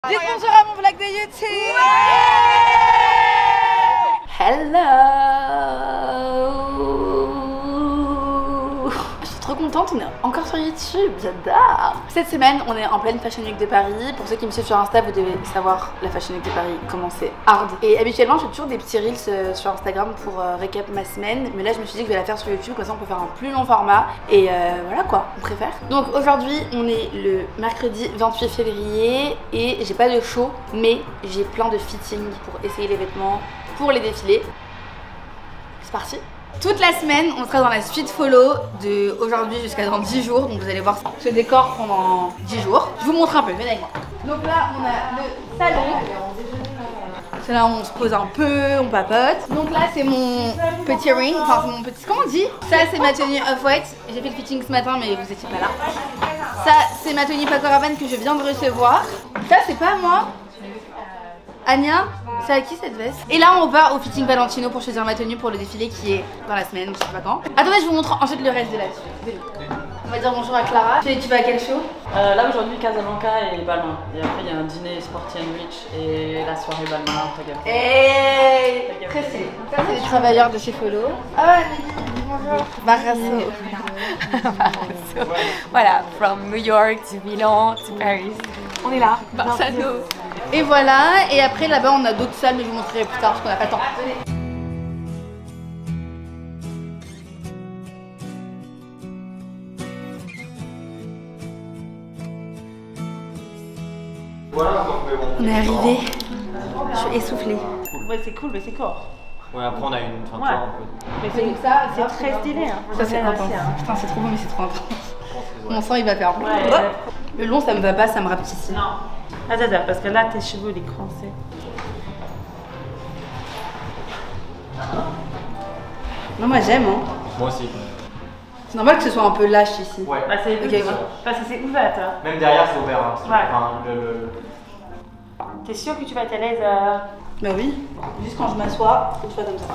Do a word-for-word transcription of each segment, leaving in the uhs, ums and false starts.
Dites bonjour à mon vlog de YouTube. Hello. Je suis trop contente, on est encore sur YouTube, j'adore. Cette semaine, on est en pleine Fashion Week de Paris. Pour ceux qui me suivent sur Insta, vous devez savoir la Fashion Week de Paris, comment c'est hard. Et habituellement, je fais toujours des petits reels euh, sur Instagram pour euh, récap ma semaine. Mais là, je me suis dit que je vais la faire sur YouTube, comme ça on peut faire un plus long format. Et euh, voilà quoi, on préfère. Donc aujourd'hui, on est le mercredi vingt-huit février et j'ai pas de show, mais j'ai plein de fitting pour essayer les vêtements pour les défilés. C'est parti. Toute la semaine, on sera dans la suite follow de aujourd'hui jusqu'à dans dix jours. Donc vous allez voir ce décor pendant dix jours. Je vous montre un peu, venez avec moi. Donc là, on a le salon. C'est là où on se pose un peu, on papote. Donc là, c'est mon petit ring. Enfin, c'est mon petit... Comment on dit? Ça, c'est ma tenue off-white. J'ai fait le fitting ce matin, mais vous étiez pas là. Ça, c'est ma tenue Paco Rabanne que je viens de recevoir. Ça, c'est pas à moi. Anya, c'est à qui cette veste? Et là on va au fitting Valentino pour choisir ma tenue pour le défilé qui est dans la semaine, je sais pas quand. Attendez, je vous montre ensuite le reste de la tenue. On va dire bonjour à Clara. Tu, tu vas à quel show? euh, Là aujourd'hui Casablanca et Balmain. Et après il y a un dîner Sporty and Rich et la soirée Balmain. Hey, très stylé. Ça c'est les travailleurs de chez Follow. Ah bonjour. Barrasso. Barrasso. Voilà, from New York to Milan to Paris. On est là, Barsano. Et voilà, et après là-bas on a d'autres salles mais je vous montrerai plus tard parce qu'on n'a pas le temps. On est arrivé. Je suis essoufflée. Ouais, c'est cool, mais c'est court. Ouais, après on a une fin de ouais. un peu. Mais c'est ça, c'est très stylé. Hein. Ça c'est intense. Hein. Putain, c'est trop beau, mais c'est trop intense. Mon sang il va faire. Ouais, oh. Le long ça me va pas, ça me rapetit. Non. Attends, attends, parce que là tes cheveux ils crancés. Non, moi j'aime. Hein. Moi aussi. C'est normal que ce soit un peu lâche ici. Ouais. Bah, c'est okay, ouais. Parce que c'est ouvert. Hein. Même derrière c'est ouvert. Hein, ouais. Enfin, le, le... T'es sûr que tu vas être à l'aise euh... Bah oui. Juste quand je m'assois, faut que je fasse comme ça.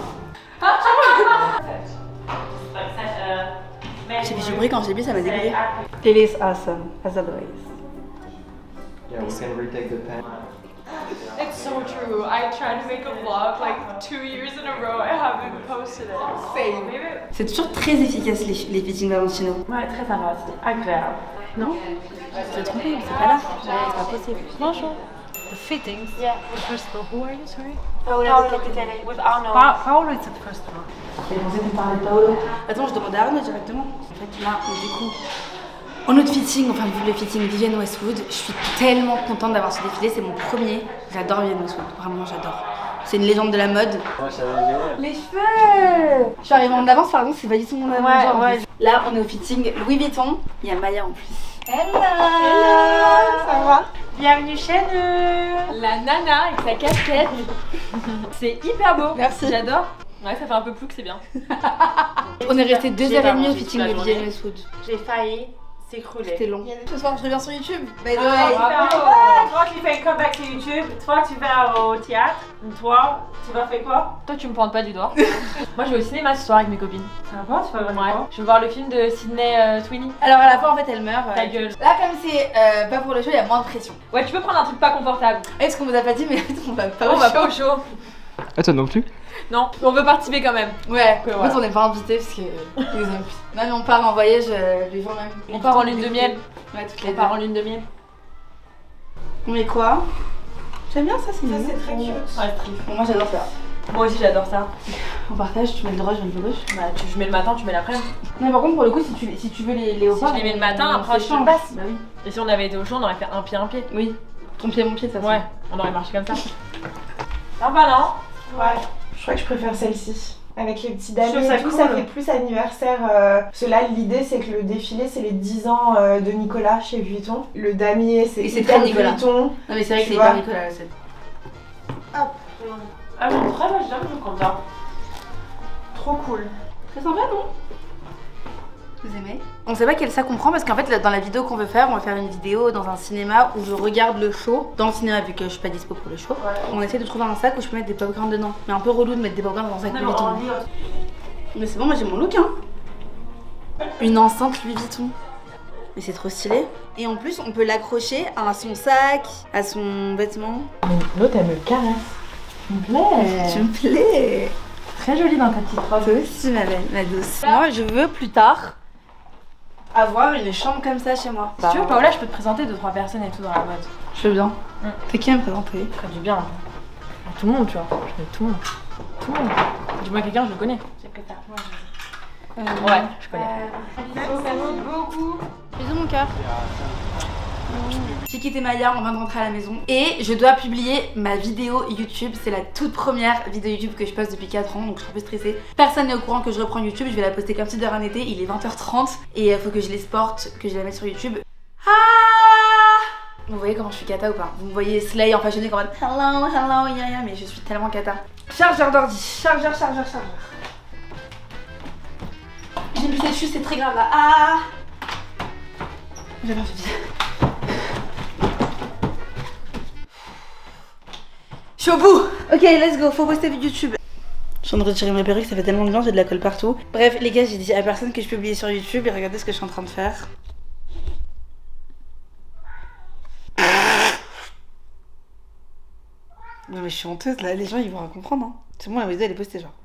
J'ai fait du bruit quand j'ai bu, ça m'a dégoûté. It is awesome, as always. Yeah, we can retake the pen. It's so true. I tried to make a vlog like two years in a row. I haven't posted it. Same. C'est toujours très efficace les, les fittings Valentino. Ouais, très sympa, c'est agréable. Non? Je te trompé, c'est pas là. C'est pas possible. Bonjour. The fittings? Yeah. First of all, who are you, sorry? Paolo Locatelli with Arno. Pa Paolo is the first one. J'ai pensé qu'on parlait de Paolo. Attends, je demandais à Arnaud directement. En fait, là, du coup, en autre fitting, enfin, vu le fitting Vivienne Westwood, je suis tellement contente d'avoir ce défilé. C'est mon premier. J'adore Vivienne Westwood. Vraiment, j'adore. C'est une légende de la mode. Moi, je savais. Les cheveux! Je suis arrivée en avance, pardon, c'est pas du tout mon avance. Ouais, genre, ouais. Là, on est au fitting Louis Vuitton. Il y a Maya en plus. Hello! Hello! Ça va? Bienvenue chez nous! La nana avec sa casquette. C'est hyper beau. Merci. J'adore. Ouais, ça fait un peu flou que c'est bien. On est resté deux heures et demie au fitting la de journée. Vivienne Westwood. J'ai failli s'écrouler. C'était long. Ce soir, je reviens sur YouTube. By the Ah, way. ah, toi qui fais un comeback sur YouTube, toi tu vas au théâtre, toi tu vas faire quoi? Toi, tu me pointes pas du doigt. Moi, je vais au cinéma ce soir avec mes copines. Ça va, tu vas voir Ouais. quoi? Je vais voir le film de Sydney euh, Sweeney. Alors à la fin, en fait, elle meurt. Ta euh, gueule. Là, comme c'est euh, pas pour le show, il y a moins de pression. Ouais, tu peux prendre un truc pas confortable. Est-ce qu'on vous a pas dit, mais on va pas On au va show. pas au show. Ah, toi non plus? Non, on veut participer quand même. Ouais, Que en voilà. fait, on n'est pas invités parce que ils aiment plus. Non, mais on part en voyage euh, les jours même. On part en lune de miel. Ouais, toutes On les part en deux. lune de miel. On met quoi? J'aime bien ça, c'est mignon. c'est très cute. Ouais, triste. Bon, moi j'adore ça. Moi aussi, j'adore ça. On partage, tu mets le droit, je mets le gauche. Bah, tu, je mets le matin, tu mets l'après-midi. Non, mais par contre, pour le coup, si tu, si tu veux les léopards. Si je les mets le matin, on après, je te s'échange. le passe. Bah oui. Et si on avait été au show, on aurait fait un pied, un pied. Oui. Ton pied, mon pied, ça. Ouais, on aurait marché comme ça. Ah bah non. Ouais, je crois que je préfère celle-ci. Avec les petits Je damiers trouve et ça tout, cool. ça fait plus anniversaire. Euh, parce que là, l'idée, c'est que le défilé, c'est les dix ans euh, de Nicolas chez Vuitton. Le damier, c'est Et c'est hyper très Nicolas. Vuitton. Non, mais c'est vrai que Tu c'est vois. hyper Nicolas la scène. Ah bon, très moi j'aime, je suis content. Trop cool. Très sympa, non? Vous aimez? On sait pas quel sac on prend parce qu'en fait là, dans la vidéo qu'on veut faire, on va faire une vidéo dans un cinéma où je regarde le show dans le cinéma vu que je suis pas dispo pour le show. Ouais. On essaie de trouver un sac où je peux mettre des popcorn dedans. Mais un peu relou de mettre des popcorn dans un sac Non, Louis mais Vuitton. on dit- Mais c'est bon, moi j'ai mon look hein. Une enceinte Louis Vuitton. Mais c'est trop stylé. Et en plus, on peut l'accrocher à son sac, à son vêtement. L'autre, elle me caresse. Tu me plais. Tu me plais. Très jolie dans ta petite robe. Toi aussi, ma belle, ma douce. Moi, je veux plus tard avoir une chambre comme ça chez moi. Si tu veux, Paola, je peux te présenter deux trois personnes et tout dans la boîte. Je veux bien. Mm. T'es qui à me présenter? Ça ferait du bien. Tout le monde, tu vois. Je connais tout le monde. Tout le monde. Dis-moi quelqu'un, je le connais. J'ai que ta moi, Euh, Ouais, je connais. Merci beaucoup. Bisous mon cœur. J'ai quitté Maya, on vient de rentrer à la maison et je dois publier ma vidéo YouTube. C'est la toute première vidéo YouTube que je poste depuis quatre ans, donc je suis un peu stressée. Personne n'est au courant que je reprends YouTube, je vais la poster comme si de rien n'était. Il est vingt heures trente et il faut que je l'exporte, que je la mette sur YouTube. Ah! Vous voyez comment je suis cata ou pas? Vous me voyez Slay en fashionné comme hello, hello, yeah, yeah, mais je suis tellement cata. Chargeur d'ordi, chargeur, chargeur, chargeur. J'ai plus dessus, c'est très grave là. Ah! J'ai perdu de vie. Je suis au bout. Ok, let's go, faut poster YouTube. Je suis en train de retirer ma perruque, ça fait tellement de bien, j'ai de la colle partout. Bref, les gars, j'ai dit à personne que je publiais sur YouTube et regardez ce que je suis en train de faire. Non mais je suis honteuse là, les gens ils vont rien comprendre. Hein. C'est bon, la vidéo elle est postée genre.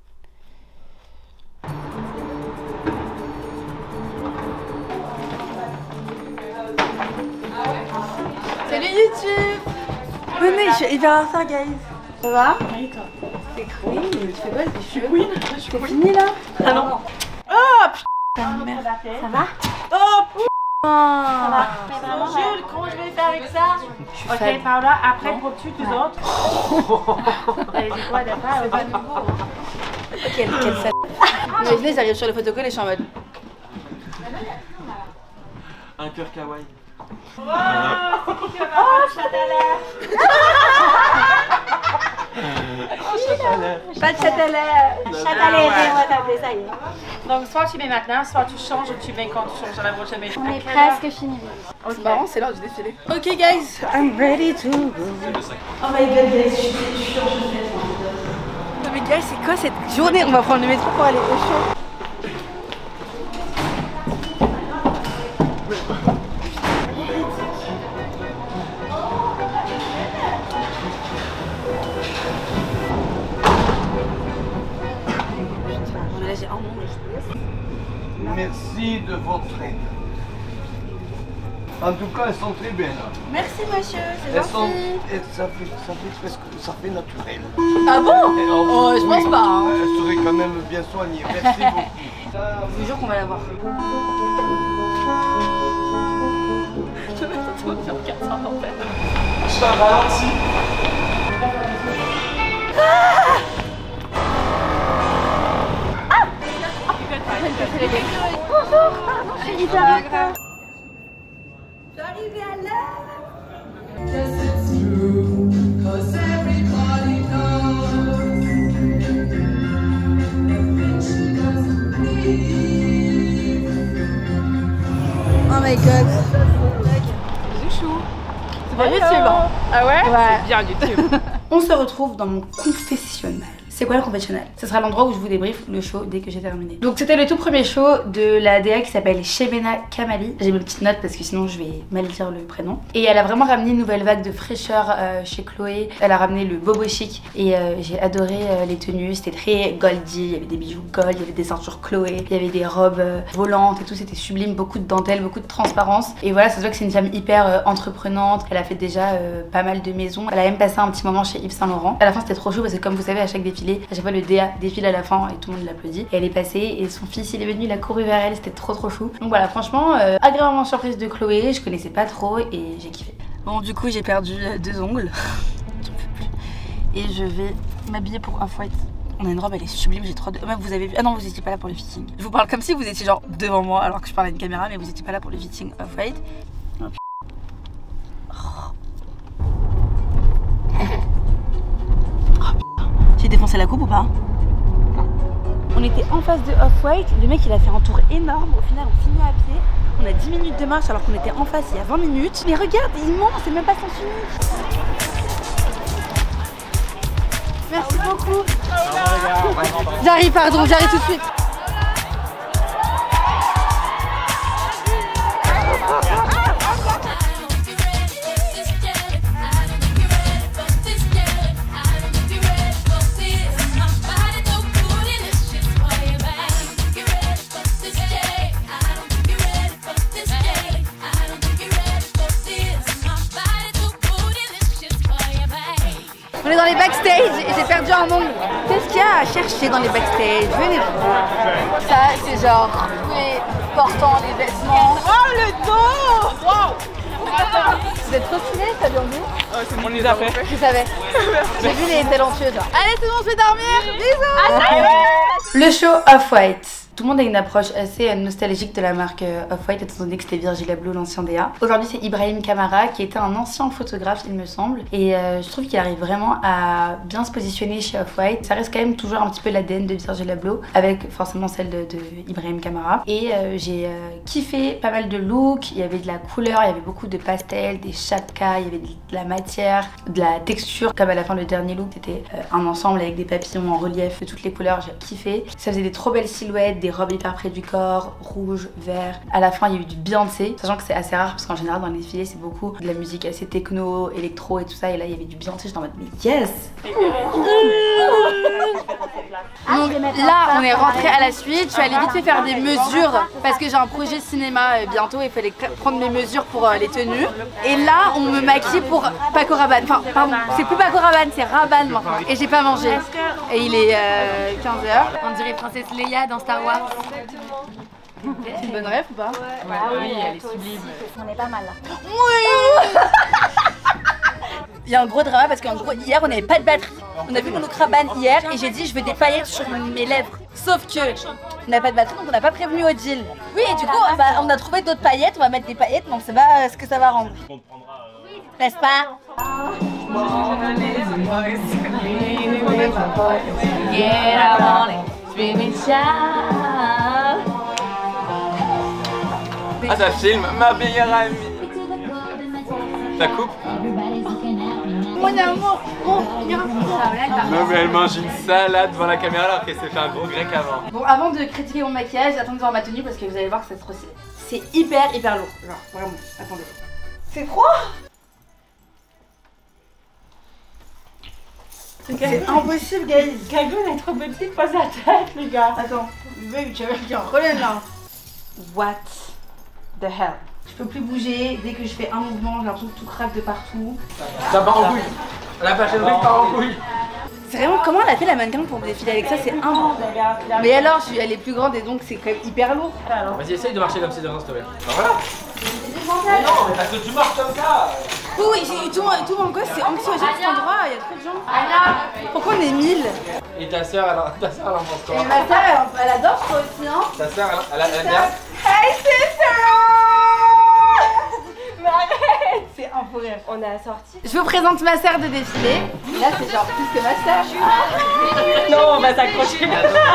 Salut YouTube. Venez, je suis hyper en retard, guys. Ça va? Oui, toi. C'est cool. Mais tu fais quoi? T'es cheveux? Oui, je suis fini là? Ah non. Oh putain de merde. Ça va? Oh putain. Ça va? Jules, comment je vais faire avec ça? Ok, Paola, après pour tu les autres. T'avais dit quoi d'après? C'est pas nouveau. Ok, quelle salle. Imaginez, j'arrive sur le photocall et je suis en mode. Un cœur kawaii. Wow, c'est qui que oh, chat à l'air. Pas de chat à l'air. Chat à l'air, on va t'appeler, ça y est. Donc soit tu mets maintenant, soit tu changes ou tu mets quand tu changes à la prochaine. On est presque fini. C'est marrant, c'est l'heure du défilé. Ok guys, I'm ready to go. Oh my god guys, je suis je suis en chaussettes. Non mais guys, c'est quoi cette journée? On va prendre le métro pour aller au show. Merci de votre aide. En tout cas, elles sont très belles. Merci monsieur, c'est Elles sont, gentil. elles- ça fait, ça fait presque, ça fait naturel. Ah bon? Et Oh, je pense pas. Hein. Elles seraient quand même bien soignées. Merci beaucoup. Je vous jure qu'on va l'avoir. Je vais t'attendre sur quatre cents en fait. Je t'en ralentis. Bonjour, pardon, je suis hyper en retard. Je suis arrivée à l'heure. Oh my god. C'est pas YouTube. Hein. Ah ouais? Ouais. C'est bien YouTube. On se retrouve dans mon confessionnal. C'est quoi le confessionnal? Ce sera l'endroit où je vous débriefe le show dès que j'ai terminé. Donc c'était le tout premier show de la D A qui s'appelle Shebena Kamali. J'ai mes petites notes parce que sinon je vais mal dire le prénom. Et elle a vraiment ramené une nouvelle vague de fraîcheur euh, chez Chloé. Elle a ramené le bobo chic et euh, j'ai adoré euh, les tenues. C'était très goldy, il y avait des bijoux gold, il y avait des ceintures Chloé, il y avait des robes euh, volantes et tout, c'était sublime, beaucoup de dentelle, beaucoup de transparence. Et voilà, ça se voit que c'est une femme hyper euh, entreprenante. Elle a fait déjà euh, pas mal de maisons. Elle a même passé un petit moment chez Yves Saint Laurent. À la fin c'était trop chaud parce que comme vous savez à chaque défilé, à chaque fois le D A défile à la fin et tout le monde l'applaudit. Et elle est passée et son fils il est venu, il a couru vers elle, c'était trop trop chou. Donc voilà, franchement, euh, agréablement surprise de Chloé, je connaissais pas trop et j'ai kiffé. Bon du coup j'ai perdu euh, deux ongles, j'en peux plus. Et je vais m'habiller pour Off-White. On a une robe, elle est sublime, j'ai trop de... Même vous avez vu... Ah non, vous étiez pas là pour le fitting. Je vous parle comme si vous étiez genre devant moi alors que je parle à une caméra, mais vous étiez pas là pour le fitting Off-White. Oh, j'ai défoncé la coupe ou pas? On était en face de Off-White, le mec il a fait un tour énorme, au final on finit à pied. On a dix minutes de marche alors qu'on était en face il y a vingt minutes. Mais regarde, il ment, c'est même pas sens unique. Merci beaucoup. J'arrive, pardon, j'arrive tout de suite. On est dans les backstage et j'ai perdu un ongle. Qu'est-ce qu'il y a à chercher dans les backstage? Venez. Ça, c'est genre tous les portants, les vêtements. Oh le dos! Wow! Vous êtes trop stylés, ça vient d'où? Oh, c'est mon les affaires. Je savais. J'ai vu les talentueux genre. Allez tout le monde, je vais dormir. Bisous. Le show Off-White. Tout le monde a une approche assez nostalgique de la marque Off-White étant donné que c'était Virgil Abloh, l'ancien D A. Aujourd'hui c'est Ibrahim Kamara qui était un ancien photographe il me semble et euh, je trouve qu'il arrive vraiment à bien se positionner chez Off-White. Ça reste quand même toujours un petit peu l'A D N de Virgil Abloh avec forcément celle de, de Ibrahim Kamara et euh, j'ai euh, kiffé pas mal de looks, il y avait de la couleur, il y avait beaucoup de pastels, des chapkas, il y avait de la matière, de la texture comme à la fin le dernier look c'était euh, un ensemble avec des papillons en relief de toutes les couleurs, j'ai kiffé. Ça faisait des trop belles silhouettes, des robes hyper près du corps, rouge, vert. À la fin il y a eu du Beyoncé, sachant que c'est assez rare parce qu'en général dans les défilés c'est beaucoup de la musique assez techno, électro et tout ça et là il y avait du Beyoncé, j'étais en mode mais yes. Donc là on est rentré à la suite, je suis allée vite fait faire des mesures parce que j'ai un projet cinéma bientôt et il fallait prendre mes mesures pour euh, les tenues et là on me maquille pour Paco Rabanne, enfin pardon c'est plus Paco Rabanne c'est Rabanne maintenant et j'ai pas mangé et il est euh, quinze heures. On dirait Princesse Leia dans Star Wars. C'est une bonne rêve ou pas? Ouais, oui, elle est sublime. On est pas mal là. Oui. Il y a un gros drama parce qu'en gros hier on n'avait pas de batterie. On a vu mon look Rabanne hier et j'ai dit je veux des paillettes sur mes lèvres. Sauf que on n'a pas de batterie donc on n'a pas prévenu Odile. Oui et du coup bah, on a trouvé d'autres paillettes, on va mettre des paillettes mais on sait pas ce que ça va rendre. N'est-ce pas? Ah, ça filme ma meilleure amie. Ça coupe? Mon amour, mon amour. Non, mais elle mange une salade devant la caméra alors qu'elle s'est fait un gros grec avant. Bon, avant de critiquer mon maquillage, attendez de voir ma tenue parce que vous allez voir que c'est trop stylé. C'est hyper hyper lourd, genre vraiment, attendez. C'est froid? C'est impossible, guys. Cagoule est trop petite, pas sa tête, les gars. Attends, baby, tu as un problème là. What the hell? Je peux plus bouger, dès que je fais un mouvement, j'ai l'impression que tout craque de partout. Ça part en couille. La fashion week part en couille. C'est vraiment comment elle a fait la mannequin pour me défiler avec ça, c'est un. Mais alors, je suis, elle est plus grande et donc c'est quand même hyper lourd. Vas-y, essaye de marcher comme ces deux s'il te plaît. Bah voilà. Mais non, mais parce que tu marches comme ça. Oui, tout, tout mon gosse, c'est anxiogène cet endroit, il y a trop de gens. Pourquoi on est mille? Et ta soeur, elle, ta soeur, elle en pense quoi? Et ma soeur, elle, elle adore toi aussi, hein? Ta soeur, elle, elle, elle aime bien? Hey sister! Mais arrête! C'est un fou rire. On a sorti. Je vous présente ma sœur de défilé. Là, c'est genre plus que ma sœur. Non, on va s'accrocher.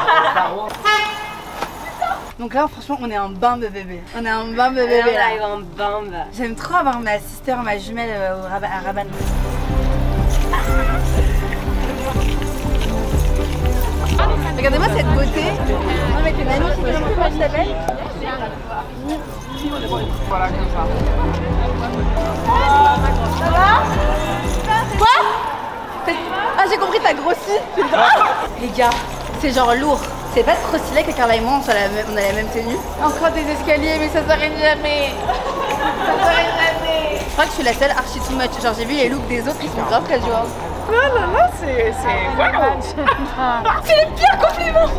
Donc là, franchement, on est un bain de bébé. On est un bain de bébé On là. arrive en bande. J'aime trop avoir ma sister, ma jumelle euh, au Rabanne, à Rabanne. Regardez-moi cette beauté. Non mais t'es magnifique. Comment elle s'appelle? Voilà, comme ça. Ça va? Quoi? Ah j'ai compris, t'as grossi. Les gars, c'est genre lourd. C'est pas trop stylé que Carla et moi on, soit la même, on a la même tenue. Encore des escaliers mais ça s'arrête jamais. Ça s'arrête jamais. Je crois que je suis la seule archi too much. Genre j'ai vu les looks des autres, ils sont grave casual. Non, non, non, c'est... c'est... Wow. C'est les pires compliments.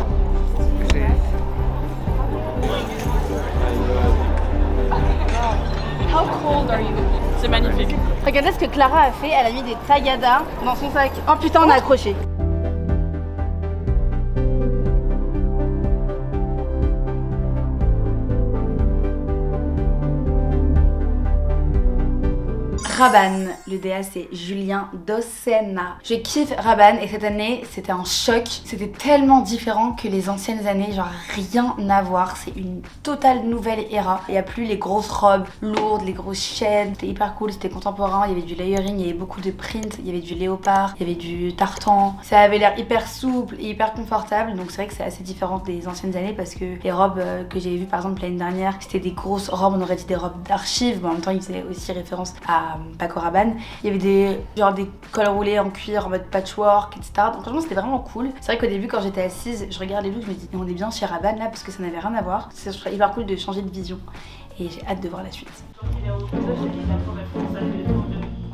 How cold are you? C'est magnifique. Regardez ce que Clara a fait, elle a mis des tagadas dans son sac. Oh putain, on a accroché. Rabanne, le D A c'est Julien Dossena. Je kiffe Rabanne et cette année c'était un choc. C'était tellement différent que les anciennes années, genre rien à voir. C'est une totale nouvelle era. Il n'y a plus les grosses robes lourdes, les grosses chaînes. C'était hyper cool, c'était contemporain. Il y avait du layering, il y avait beaucoup de prints, il y avait du léopard, il y avait du tartan. Ça avait l'air hyper souple et hyper confortable. Donc c'est vrai que c'est assez différent des anciennes années parce que les robes que j'avais vues par exemple l'année dernière, c'était des grosses robes, on aurait dit des robes d'archives. Mais en même temps, ils faisaient aussi référence à Paco Rabanne. Il y avait des genre des cols roulés en cuir en mode patchwork, et cetera. Donc franchement c'était vraiment cool. C'est vrai qu'au début quand j'étais assise, je regardais les looks, je me dis on est bien chez Rabanne là parce que ça n'avait rien à voir. C'est hyper cool de changer de vision et j'ai hâte de voir la suite.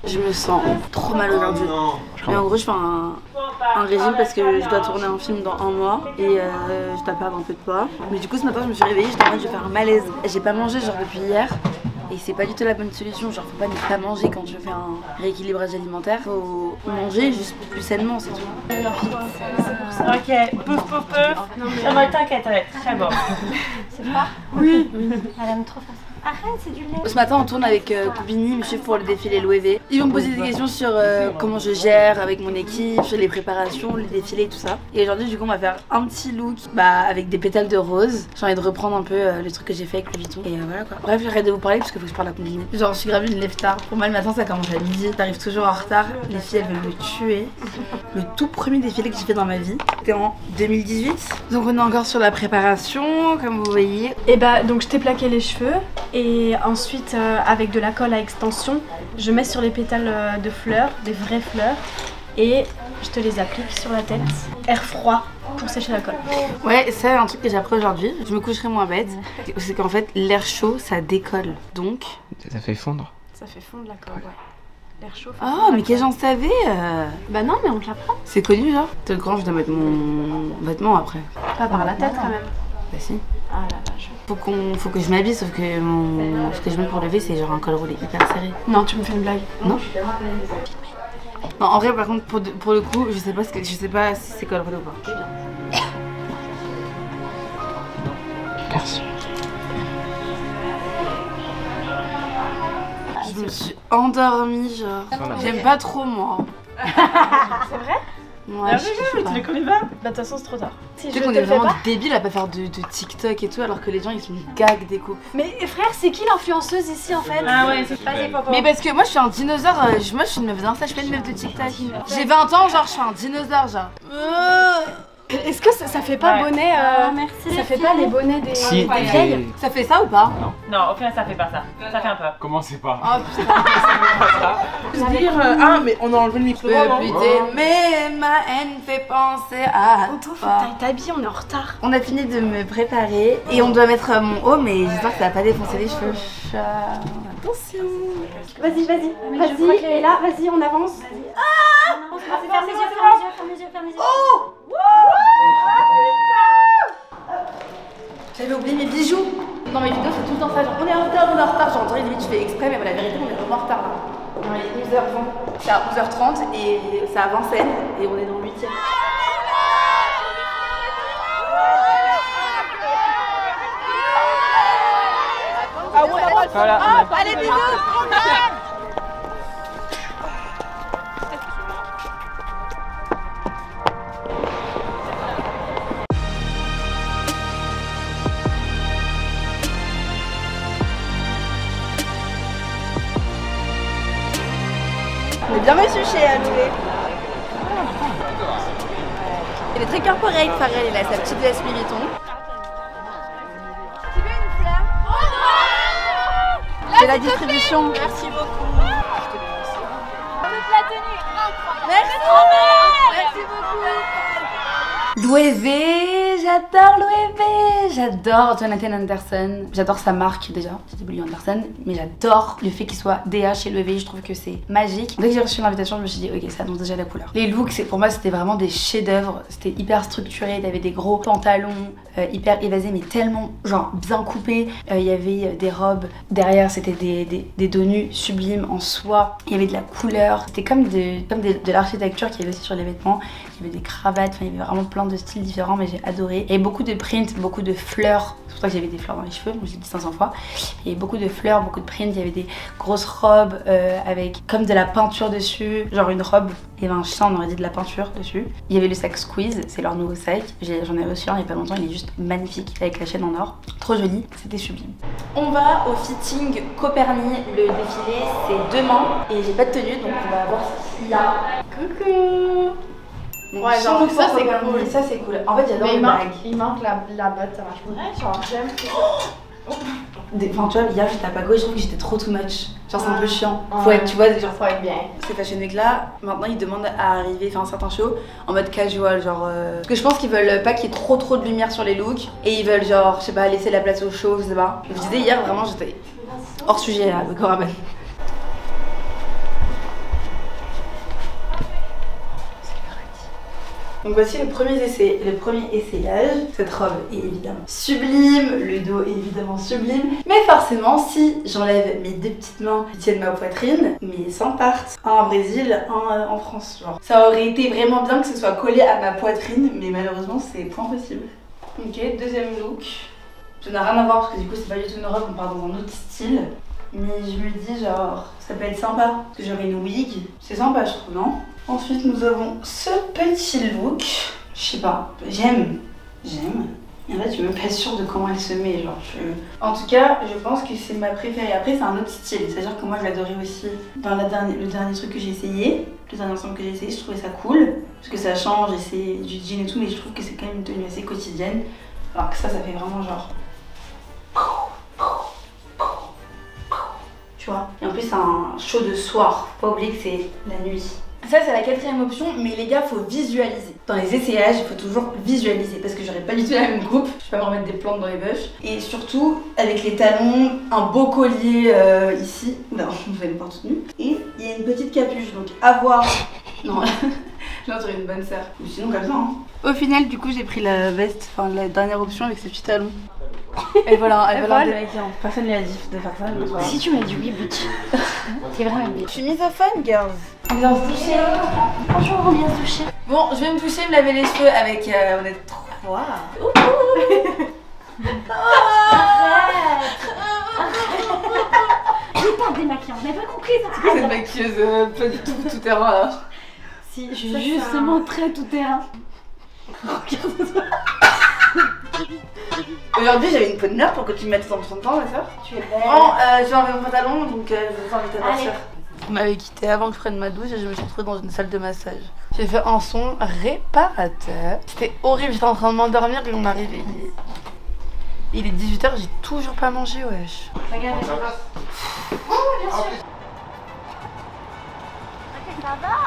Je me sens trop mal aujourd'hui. Mais en gros, je fais un, un régime parce que je dois tourner un film dans un mois et euh, je dois perdre un peu de poids. Mais du coup, ce matin, je me suis réveillée, j'étais en mode je vais faire un malaise. J'ai pas mangé genre depuis hier. Et c'est pas du tout la bonne solution, genre faut pas ne pas manger quand je fais un rééquilibrage alimentaire, faut manger juste plus sainement, c'est tout. Ok, pouf pouf pouf. Non mais t'inquiète, ça va être très bon. C'est pas? Oui, oui. Elle aime trop faire ça. Arrête, c'est du lait. Ce matin, on tourne avec euh, Koubini, monsieur, pour le défilé L'O E V. Ils vont me poser des questions sur euh, comment je gère avec mon équipe, sur les préparations, les défilés, tout ça. Et aujourd'hui, du coup, on va faire un petit look bah, avec des pétales de rose. J'ai envie de reprendre un peu euh, le truc que j'ai fait avec Louis Vuitton. Et euh, voilà quoi. Bref, j'arrête de vous parler parce qu'il faut que je parle à Koubini. Genre, je suis grave une lève tard. Pour moi, le matin, ça commence à midi. J'arrive toujours en retard. Les filles, elles veulent me tuer. Le tout premier défilé que j'ai fait dans ma vie, c'était en deux mille dix-huit. Donc, on est encore sur la préparation, comme vous voyez. Et bah, donc, je t'ai plaqué les cheveux. Et ensuite, Euh, avec de la colle à extension, je mets sur les pétales euh, de fleurs, des vraies fleurs, et je te les applique sur la tête. Air froid pour sécher la colle. Ouais, c'est un truc que j'ai appris aujourd'hui. Je me coucherai moins bête. C'est qu'en fait, l'air chaud, ça décolle. Donc. Ça fait fondre. Ça fait fondre la colle, ouais. L'air chaud. Oh, mais que j'en savais euh... Bah non, mais on te l'apprend. C'est connu, genre. T'es le grand, je dois mettre mon vêtement après. Pas par la tête quand même. Bah si. Ah là là, je... Faut, qu'on, faut que je m'habille, sauf que mon... ce que je mets pour lever, c'est genre un col roulé hyper serré. Non, tu me fais une blague. Non. Non, en vrai, par contre, pour, de, pour le coup, je sais pas, ce que, je sais pas si c'est col roulé ou pas. Merci. Je me suis endormie, genre. J'aime pas trop, moi. C'est vrai? Ouais, Ah je oui, kiffe oui, pas. tu les connais pas? Bah de toute façon, c'est trop tard. Si Tu je sais qu'on te est le fais vraiment pas. débiles à pas faire de, de TikTok et tout, alors que les gens ils sont gag des coupes. Mais frère, c'est qui l'influenceuse ici en fait? Ah ouais, c'est vas-y Popo. Mais parce que moi je suis un dinosaure, euh, je- moi je suis une meuf d'Insta, je fais une meuf de TikTok. J'ai vingt ans, genre je suis un dinosaure, genre. Est-ce que ça, ça fait pas Ouais. bonnet euh, merci. Ça fait pas les bonnets des, Si, des vieilles? Ça fait ça ou pas? Non, au final ça fait pas ça. Ça fait un peu. Commencez pas. Oh putain. Je veux dire, euh, ah, mais on a enlevé le micro. Plus t'aimer, ma haine fait penser à Anto, faut toi. que t'ailles t'habiller, on est en retard. On a fini de me préparer et on doit mettre euh, mon haut, mais j'espère que ça va pas défoncer les cheveux. Chat. Attention. Vas-y, vas-y, vas-y, et là, vas-y, on avance. Ferme les yeux, ferme les yeux, ferme les yeux, ferme les yeux. Oh! J'avais oublié mes bijoux. Dans mes vidéos, c'est tout le temps ça. Genre, on est en retard, on est en retard. Genre, on dirait limite, je fais exprès, mais la vérité, on est vraiment en retard là. Non, il est onze heures vingt. C'est à onze heures trente et c'est à Vincennes et on est dans le huitième. Voilà. Allez, bisous! On est bien reçu chez Aloué. Il est très corporate, Pharrell, il a sa petite veste Louis Vuitton. C'est la distribution. Merci beaucoup. Merci. Merci beaucoup. L'O E V, j'adore l'O E V, j'adore Jonathan Anderson, j'adore sa marque déjà, c'est W Anderson, mais j'adore le fait qu'il soit D A chez l'O E V, je trouve que c'est magique. Dès que j'ai reçu l'invitation, je me suis dit ok, ça annonce déjà la couleur. Les looks, pour moi c'était vraiment des chefs-d'œuvre, c'était hyper structuré, il y avait des gros pantalons euh, hyper évasés mais tellement genre bien coupés, il euh, y avait des robes, derrière c'était des, des, des dos nus sublimes en soie, il y avait de la couleur, c'était comme, de, comme de, de l'architecture qu'il y avait aussi sur les vêtements, il y avait des cravates, enfin, il y avait vraiment plein de styles différents mais j'ai adoré. Il y avait beaucoup de prints, beaucoup de fleurs, c'est pour ça que j'avais des fleurs dans les cheveux, je l'ai dit cinq cents fois. Il y avait beaucoup de fleurs, beaucoup de prints, il y avait des grosses robes euh, avec comme de la peinture dessus, genre une robe, il y avait un chien, on aurait dit de la peinture dessus. Il y avait le sac Squeeze, c'est leur nouveau sac, j'en ai reçu un il y a pas longtemps, il est juste magnifique avec la chaîne en or, trop joli, c'était sublime. On va au fitting Coperni, le défilé c'est demain et j'ai pas de tenue donc on va voir ce qu'il y a. Coucou. Donc, Ouais, genre, ça c'est Coperni. cool, ça c'est cool. En fait j'adore Mais les il manque, bagues. il manque la, la botte, ça marche pas. Ouais, genre, j'aime. Des- Enfin tu vois, hier j'étais à Pago et je trouve que j'étais trop too much. Genre c'est un peu chiant. Faut Ouais. être, tu vois, genre Faut être bien. ces fashion week là, maintenant ils demandent à arriver, enfin certains shows, en mode casual, genre... Euh... Parce que je pense qu'ils veulent pas qu'il y ait trop trop de lumière sur les looks, et ils veulent genre, je sais pas, laisser la place au show, je sais pas. Je disais hier, vraiment j'étais hors sujet à Cora Ben. Donc voici le premier essai, le premier essayage. Cette robe est évidemment sublime, le dos est évidemment sublime. Mais forcément, si j'enlève mes deux petites mains qui tiennent ma poitrine, mes seins partent. Un au Brésil, un euh, en France. Genre. Ça aurait été vraiment bien que ce soit collé à ma poitrine, mais malheureusement c'est point possible. Ok, deuxième look. Ça n'a rien à voir parce que du coup c'est pas du tout une robe, on part dans un autre style. Mais je me dis genre, ça peut être sympa. Parce que j'aurais une wig, c'est sympa je trouve, non? Ensuite nous avons ce petit look. Je sais pas, j'aime. J'aime. Et là je suis même pas sûre de comment elle se met, genre je... En tout cas, je pense que c'est ma préférée. Après c'est un autre style, c'est-à-dire que moi je l'adorais aussi dans la dernière, le dernier truc que j'ai essayé. Le dernier ensemble que j'ai essayé, je trouvais ça cool. Parce que ça change et c'est du jean et tout, mais je trouve que c'est quand même une tenue assez quotidienne. Alors que ça, ça fait vraiment genre... Tu vois. Et en plus c'est un show de soir, faut pas oublier que c'est la nuit. Ça c'est la quatrième option, mais les gars faut visualiser. Dans les essayages, il faut toujours visualiser parce que j'aurais pas du tout la même coupe. Je peux pas me remettre des plantes dans les bûches. Et surtout avec les talons, un beau collier euh, ici. Oula, vous allez pas tout nu. Et il y a une petite capuche, donc à voir. Non, là j'aurais une bonne sœur. Ou sinon comme ça. Hein. Au final, du coup, j'ai pris la veste, enfin la dernière option avec ses petits talons. Elle vole un, elle vole un démaquillant. Personne lui a dit de faire ça. Mais voilà. Si tu m'as dit oui, bitch. T'es vraiment bitch. Je suis misophone, girls. On vient se toucher. Bonjour, on vient se toucher. Bon, je vais me toucher, me laver les cheveux avec. Euh, on est trois. J'ai pas de démaquillant, on n'a pas compris ça. C'est quoi cette maquilleuse euh, pas du tout tout terrain là? Si, je suis justement très tout terrain. Regarde-toi. Aujourd'hui j'avais une peau de nerf pour que tu me mettes dans ton temps, ma soeur. Tu es belle. Bon, euh, je vais enlever mon pantalon donc euh, je vous invite à ma soeur. On m'avait quitté avant que je prenne ma douche et je me suis retrouvée dans une salle de massage. J'ai fait un son réparateur. C'était horrible, j'étais en train de m'endormir et on arrive. Il est dix-huit heures, j'ai toujours pas mangé, wesh. Regarde, ça va. Oh, bien sûr. Ok, ça va.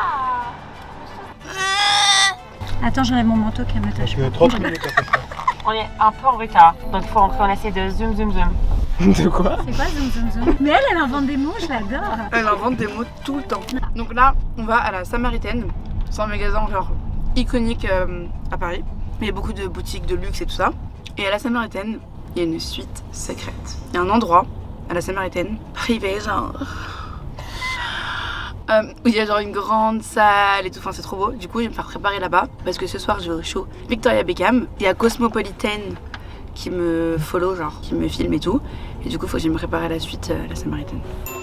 Attends, j'enlève mon manteau qu'elle me tâche. trente minutes à peu près. On est un peu en retard, donc il faut rentrer, on essaie de zoom zoom zoom. De quoi? C'est quoi zoom zoom zoom? Mais elle, elle invente des mots, je l'adore. Elle invente des mots tout le temps. Donc là, on va à la Samaritaine. C'est un magasin genre iconique euh, à Paris. Il y a beaucoup de boutiques de luxe et tout ça. Et à la Samaritaine, il y a une suite secrète. Il y a un endroit à la Samaritaine, privé genre... Euh, où il y a genre une grande salle et tout, enfin c'est trop beau. Du coup je vais me faire préparer là-bas parce que ce soir je vais au show Victoria Beckham. Il y a Cosmopolitan qui me follow, genre qui me filme et tout. Et du coup faut que je me prépare à la suite euh, à la Samaritaine.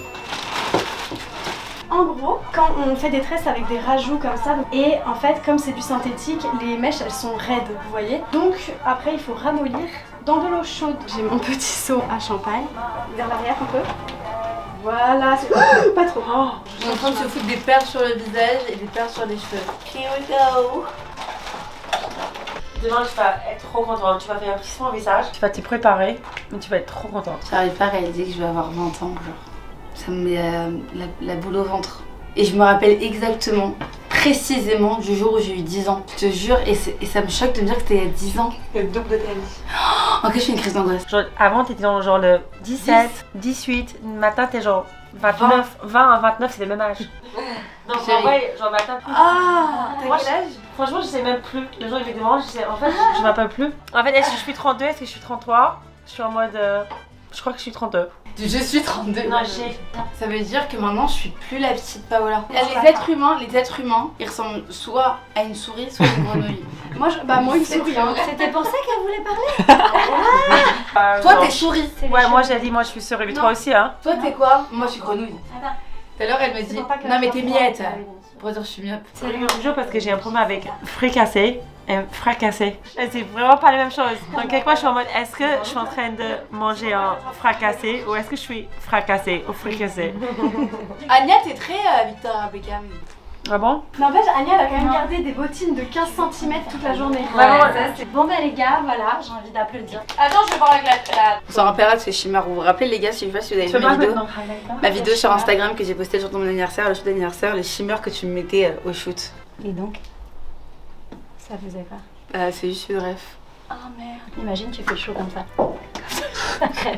En gros, quand on fait des tresses avec des rajouts comme ça, et en fait comme c'est du synthétique, les mèches elles sont raides, vous voyez. Donc après il faut ramollir dans de l'eau chaude. J'ai mon petit seau à champagne, vers l'arrière un peu. Voilà, c'est oh, pas trop. Oh, on est en train de se foutre des perles sur le visage et des perles sur les cheveux. Here we go. Demain tu vas être trop contente, tu vas faire un petit soin au visage, tu vas te préparer, mais tu vas être trop contente. J'arrive pas à réaliser que je vais avoir vingt ans, genre. Ça me met euh, la, la boule au ventre. Et je me rappelle exactement, précisément du jour où j'ai eu dix ans. Je te jure, et, et ça me choque de me dire que c'était il y a dix ans. Le double de ta vie. Oh, ok, je fais une crise d'angoisse. Genre, avant t'étais dans genre le dix-sept, dix-huit, le matin t'es genre vingt-neuf, vingt à vingt-neuf, c'est le même âge. Donc en vrai, genre matin. Ah, t'as moi, quel âge? Franchement, je sais même plus. Le jour il me demande, je sais, en fait, je, je m'appelle plus. En fait, est-ce que je suis trente-deux, est-ce que je suis trente-trois? Je suis en mode. Euh, je crois que je suis trente-deux. Je suis trente-deux. Non, j'ai. Ça veut dire que maintenant je suis plus la petite Paola. Les êtres humains, les êtres humains, ils ressemblent soit à une souris, soit à une grenouille. Moi, je, bah moi une souris. Hein. C'était pour ça qu'elle voulait parler. Ah, toi t'es souris. Ouais, moi j'ai dit, moi je suis souris, mais toi aussi, hein. Toi t'es quoi? Moi je suis grenouille. Attends. Tout à l'heure elle me dit, non mais t'es miette. Pour dire je suis myope. C'est le jour parce que j'ai un problème avec fricassé et fracassé. Et c'est vraiment pas la même chose. Donc quelque part je suis en mode, est-ce que je suis en train de manger un fracassé ou est-ce que je suis fracassé ou fricassé? Anya t'es très euh, Victoria Beckham. Ah bon? N'empêche, Anya elle a quand même gardé des bottines de quinze centimètres toute la journée. Ouais, ouais, ça, c'est bon, bah les gars, voilà, j'ai envie d'applaudir. Attends, je vais voir avec la. la... On s'en rappellera de ces chimères. Vous vous rappelez, les gars, si je sais pas si vous avez vu ma vidéo, ma vidéo sur Instagram que j'ai postée sur ton anniversaire, le shoot d'anniversaire, les chimères que tu me mettais euh, au shoot. Et donc? Ça faisait pas? Euh, c'est juste une rêve. Oh merde. Imagine, tu fais chaud comme ça. Bref.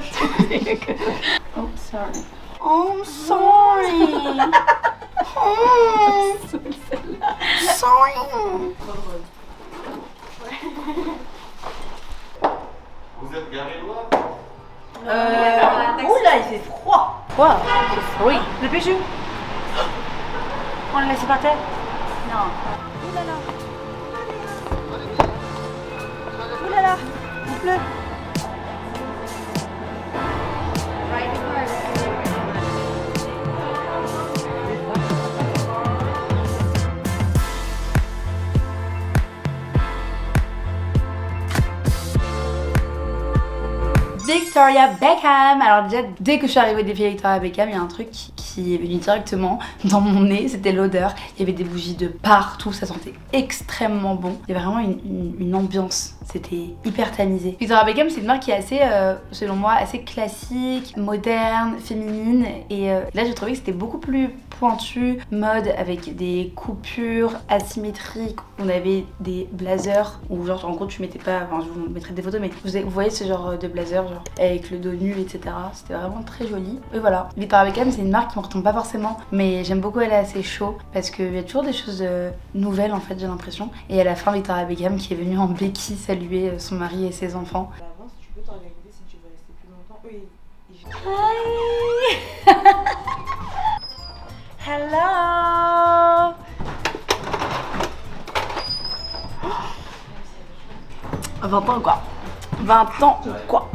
Oh, sorry. Oh, I'm sorry. Oh, sorry. bijou. On l'a laissé par terre? Non. Ouh là là. Ouh là là, il pleut. Victoria Beckham. Alors déjà, dès que je suis arrivée au défilé Victoria Beckham, il y a un truc qui est venu directement dans mon nez, c'était l'odeur. Il y avait des bougies de partout, ça sentait extrêmement bon. Il y avait vraiment une, une, une ambiance, c'était hyper tamisé. Victoria Beckham, c'est une marque qui est assez, euh, selon moi, assez classique, moderne, féminine. Et euh, là, j'ai trouvé que c'était beaucoup plus pointu, mode avec des coupures asymétriques. On avait des blazers où genre en gros tu mettais pas, enfin je vous mettrai des photos, mais vous, vous voyez ce genre de blazer genre avec le dos nu, et cetera. C'était vraiment très joli. Et voilà. Victoria Beckham, c'est une marque qui me retombe pas forcément, mais j'aime beaucoup, elle est assez chaud parce qu'il y a toujours des choses euh, nouvelles en fait, j'ai l'impression. Et à la fin, Victoria Beckham qui est venue en béquille saluer son mari et ses enfants. Avance, tu peux t'organiser si tu veux rester plus longtemps. Oui. Hello. vingt ans quoi. vingt ans ou quoi.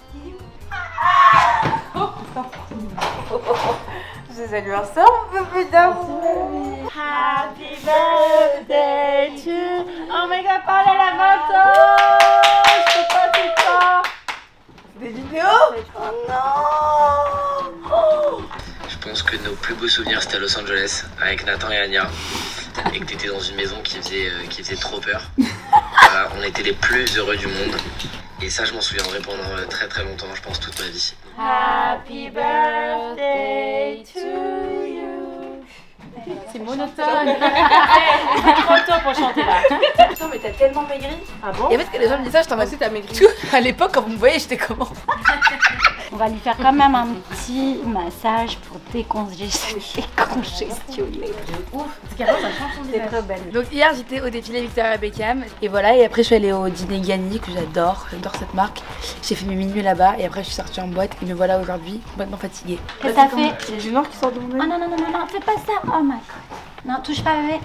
Ces anniversaires, on peut plus d'amour. Happy birthday to... Oh my god, Paul, elle a vingt ans. Je peux pas tout ça. Des vidéos? Oh non. Oh. Je pense que nos plus beaux souvenirs c'était à Los Angeles avec Nathan et Anya et que t'étais dans une maison qui faisait, euh, qui faisait trop peur. Voilà, on était les plus heureux du monde et ça je m'en souviendrai pendant euh, très très longtemps, je pense toute ma vie. Happy birthday to you. C'est monotone. C'est trop tôt pour chanter là. Putain mais t'as tellement maigri. Ah bon? Et en fait que les gens me disent ça, je t'en mode t'as maigri. Tout à l'époque quand vous me voyez j'étais comment? On va lui faire quand même un petit massage pour décongestionner. Ouf, c'est carrément ça change son visage. C'est trop belle. Donc hier j'étais au défilé Victoria Beckham et voilà, et après je suis allée au dîner Gagny que j'adore, j'adore cette marque. J'ai fait mes minuit là-bas et après je suis sortie en boîte et me voilà aujourd'hui complètement fatiguée. Qu'est-ce que t'as fait? J'ai du noir qui sort de mon Oh œil. non non non non non, fais pas ça. Oh my god. Non, touche pas bébé.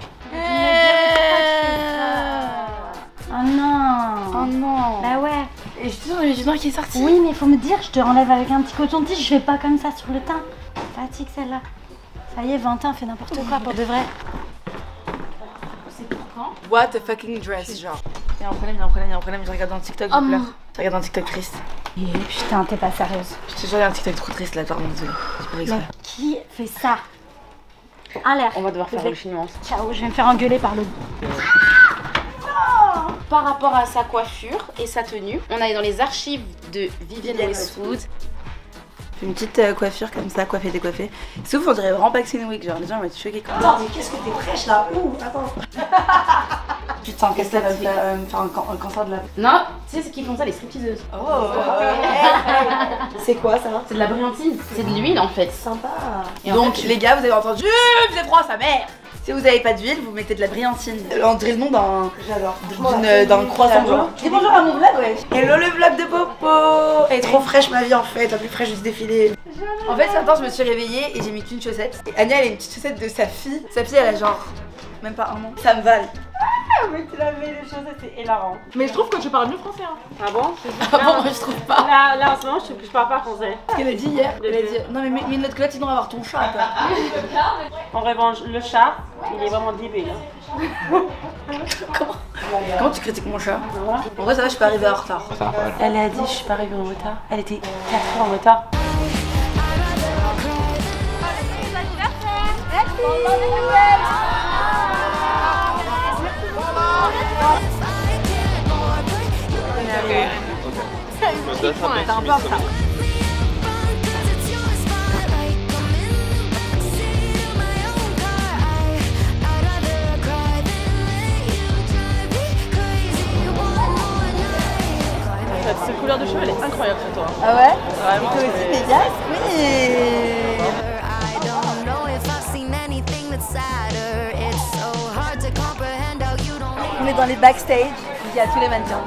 Oh non. Oh non. Bah ouais. Et je suis sûre, j'ai du noir qui est sorti. Oui, mais il faut me dire, je te enlève avec un petit coton-tige, je fais pas comme ça sur le teint. Fatigue celle-là. Ça y est, vingt ans, fait n'importe quoi pour de vrai. C'est pour quand? What a fucking dress, genre. Il y a un problème, il y a un problème, il y a un problème, je regarde un TikTok, je Oh pleure. mon- Je regarde un TikTok triste. Putain, t'es pas sérieuse. Je te jure, il y a un TikTok trop triste là, pardon, désolée. J'ai pas exprès. Qui fait ça? Un l'air. On va devoir faire Bébé. le chinois. Ciao, je vais me faire engueuler par le... Par rapport à sa coiffure et sa tenue, on est dans les archives de Vivienne Westwood. J'ai une petite euh, coiffure comme ça, coiffée, décoiffée. Sauf on dirait vraiment pas que c'est une wig, genre les gens vont être choqués comme ça. Attends, mais qu'est-ce que t'es fraîche là? Ouh, attends. Putain, qu'est-ce que ça va me faire, euh, me faire un, can- un cancer de la... Non, tu sais ce qui font ça, les stripteaseuses. Oh, c'est quoi ça? C'est de la brillantine, c'est de l'huile en fait. Sympa. Et en Donc fait, les gars, vous avez entendu, il faisait froid sa mère. Si vous avez pas d'huile, vous mettez de la brillantine. On dirait le nom d'un... J'adore. d'une- d'un croissant genre. Dis bonjour à mon vlog, ouais. Hello le vlog de Popo. Elle est trop fraîche ma vie en fait, la plus fraîche de ce défilé. En fait, ce matin, je me suis réveillée et j'ai mis qu'une chaussette. Et Anya, elle a une petite chaussette de sa fille. Sa fille, elle a genre même pas un an. Ça me va. Mais tu l'as mis les chaussettes, c'est hilarant. Mais je trouve que tu parles mieux français. Hein. Ah bon? Ah bon, moi je trouve pas. Là, là en ce moment, je trouve que je parle pas français. Ce qu'elle a dit hier, elle a dit non mais mets une autre culotte sinon on va avoir ton chat. En revanche, le chat, il est vraiment débile. Hein. Comment Comment tu critiques mon chat? En vrai, ça va, je suis pas arrivée en retard. Elle a dit, je suis pas arrivée en retard. Elle était quatre fois en retard. T'es un peu en retard. Cette couleur de cheveux, elle est incroyable sur toi. Ah ouais? Vraiment. Et toi aussi, Vegas? Oui. On est dans les backstage, il y a tous les mannequins.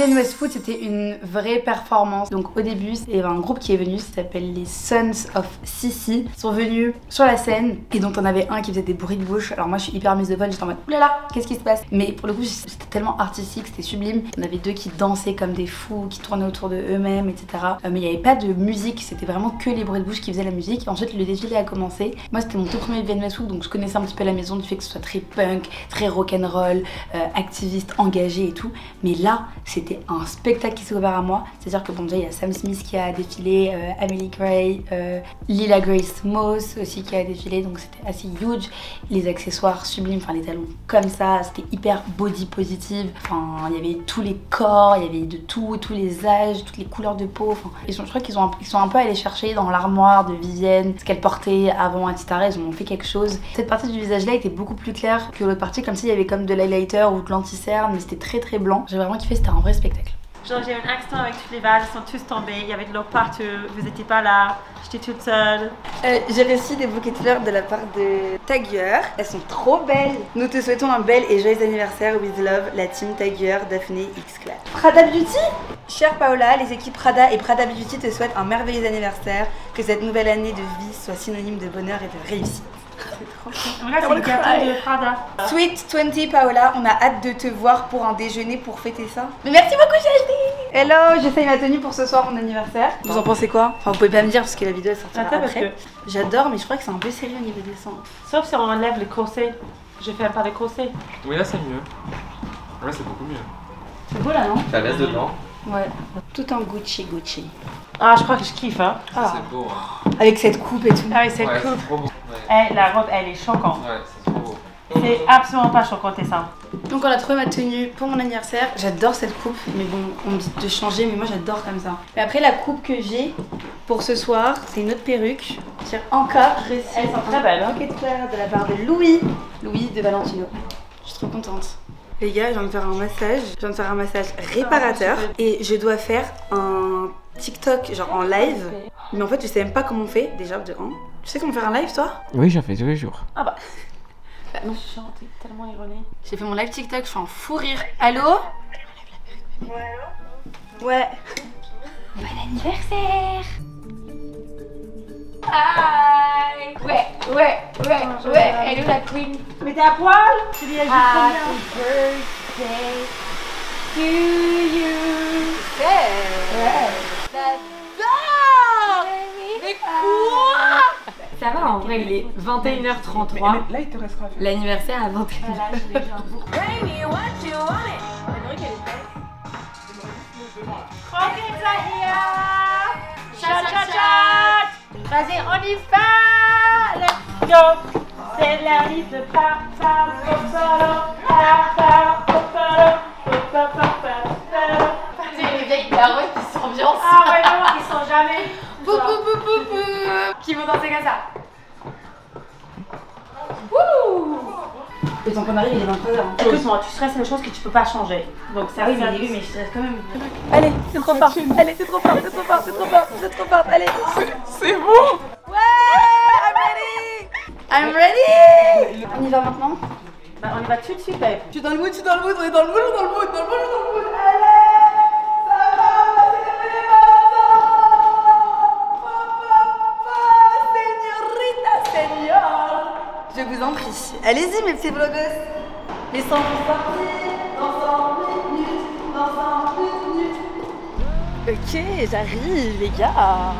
Vivienne Westwood, c'était une vraie performance. Donc au début, il y avait un groupe qui est venu, ça s'appelle les Sons of Sissi. Ils sont venus sur la scène et donc on avait un qui faisait des bruits de bouche. Alors moi je suis hyper mise de vol, j'étais en mode oulala, qu'est-ce qui se passe? Mais pour le coup c'était tellement artistique, c'était sublime. On avait deux qui dansaient comme des fous, qui tournaient autour de eux-mêmes, et cetera. Euh, mais il n'y avait pas de musique, c'était vraiment que les bruits de bouche qui faisaient la musique. Et ensuite le défilé a commencé. Moi c'était mon tout premier Vivienne Westwood, donc je connaissais un petit peu la maison du fait que ce soit très punk, très rock'n'roll, euh, activiste, engagé et tout. Mais là c'était un spectacle qui s'est ouvert à moi. C'est-à-dire que bon déjà il y a Sam Smith qui a défilé, euh, Amelie Gray, euh, Lila Grace Moss aussi qui a défilé, donc c'était assez huge. Les accessoires sublimes, enfin les talons comme ça, c'était hyper body positive. Enfin il y avait tous les corps, il y avait de tout, tous les âges, toutes les couleurs de peau. Enfin, ils sont, je crois qu'ils ont, ils sont un peu allés chercher dans l'armoire de Vivienne ce qu'elle portait avant, et cetera. Ils ont fait quelque chose. Cette partie du visage là était beaucoup plus claire que l'autre partie, comme s'il y avait comme de l'highlighter ou de l'anti-cerne, mais c'était très très blanc. J'ai vraiment kiffé, c'était un vrai spectacle. Genre j'ai eu un accident avec toutes les vases, ils sont tous tombés, il y avait de l'eau partout, vous étiez pas là, j'étais toute seule. Euh, j'ai reçu des bouquets de fleurs de la part de Tagueur, elles sont trop belles. Nous te souhaitons un bel et joyeux anniversaire with love, la team Tagueur, Daphné X Class. Prada Beauty, chère Paola, les équipes Prada et Prada Beauty te souhaitent un merveilleux anniversaire, que cette nouvelle année de vie soit synonyme de bonheur et de réussite. Regarde, c'est le gâteau de Prada. Sweet vingt Paola, on a hâte de te voir pour un déjeuner pour fêter ça. Mais merci beaucoup Chérie. Hello, j'essaye ma tenue pour ce soir, mon anniversaire. Vous en pensez quoi? Enfin vous pouvez pas me dire parce que la vidéo elle sortira Attends, après. parce que... J'adore mais je crois que c'est un peu serré au niveau des seins. Sauf si on enlève le corset. Je fais pas le corset. Oui là c'est mieux. Ouais c'est beaucoup mieux. C'est beau là non? Ça laisse dedans. Ouais. Tout en Gucci Gucci. Ah je crois que je kiffe hein. Ah. C'est beau hein. Avec cette coupe et tout. Avec cette ouais, coupe. c'est trop beau. Ouais. Eh, la robe elle est choquante. Ouais c'est trop beau. C'est absolument pas choquant tes seins. Donc on a trouvé ma tenue pour mon anniversaire. J'adore cette coupe, mais bon, on me dit de changer, mais moi j'adore comme ça. Mais après la coupe que j'ai pour ce soir, c'est une autre perruque. J'ai encore reçu Elles sont très belles. un bouquet de fleurs de la part de Louis. Louis de Valentino. Je suis trop contente. Les gars, je viens de faire un massage. Je viens de faire un massage réparateur. Et je dois faire un TikTok genre en live. Mais en fait, je sais même pas comment on fait déjà de un. Tu sais comment faire un live toi? Oui j'en fais tous les jours. Ah bah. Bah non. T'es tellement ironé. J'ai fait mon live TikTok, je suis en fou rire. Allô? Ouais. Ouais. Bon anniversaire! Aïe! Ouais, ouais, ouais, ouais, elle est où la queen? Mais t'es à poil? Tu dis, elle joue trop bien. Happy birthday to you. Ouais. J'adore! Mais quoi? Ça va en vrai, il est vingt et une heures trente-trois. Mais, mais là, il te restera. L'anniversaire à vingt et une heures. Chat chat chat. Vas-y, on y va. Let's go. C'est la liste de papa, papa, papa, papa, papa. C'est les vieilles daronnes qui s'ambiancent. Ah ouais, non, ils sont jamais. Pou pou pou pou pou. Qui vont danser comme ça. Wouh. Et tant qu'on arrive, il est vingt-trois heures. Écoute-moi, tu stresses les choses que tu peux pas changer. Donc ça Oui, ça, mais oui, mais je stresse quand même. Allez, c'est trop fort. Allez, c'est trop fort, c'est trop fort, c'est trop fort, c'est trop fort. Allez. C'est bon. Ouais, I'm ready. I'm ready. On y va maintenant? Bah, on y va tout de suite, babe. Je suis dans le mood, je suis dans le mood, on est dans le mood, dans le mood, dans le mood, dans le mood. Allez, ça va, on va célébrer les vingt ans. Señorita, señor. Je vous en prie. Allez-y, mes petits blogueuses. Les sons sont partis. Dans cent minutes, dans cent minutes. Ok, j'arrive, les gars.